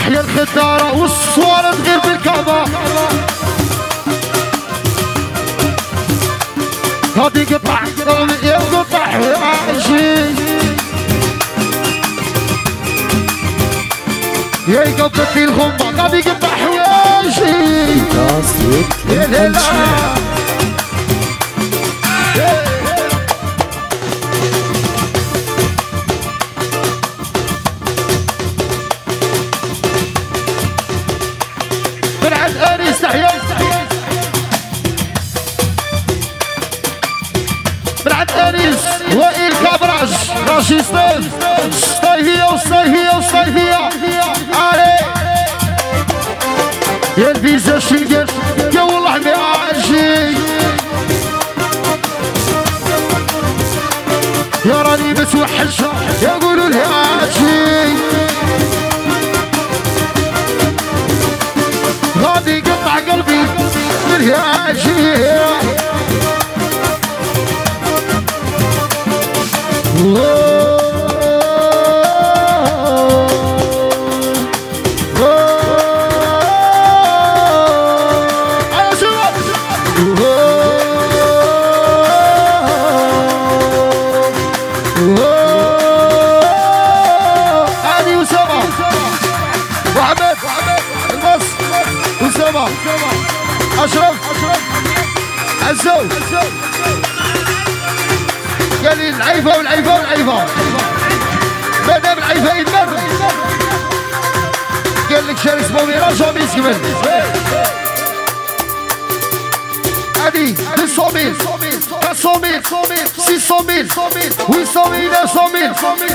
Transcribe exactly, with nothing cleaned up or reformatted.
تحيا الخدارة والصوارة غير بالكعبة هادي قطع يا قطع عايشي يا قبضتي الغمة هادي قطع حوايجي يا ليلى فرعت أنيس تحيا فرعت أنيس وائل كابراج راشي ستيف صيفية وصيفية وصيفية علي يا الفيزا شنقر يا والله ما عايشي يا راني متوحش يقولوا لي عايشي غادي قطع قلبي من عايشي هادي أسامة وحمد البص أسامة أشرف عزو قال لي العيفة والعيفة والعيفة مادام العيفة يدمر قال لك شاري اسمه ميراج وميس كمل هادي deux cent mille, quatre cent mille, six cent mille, huit cent mille, neuf cent mille,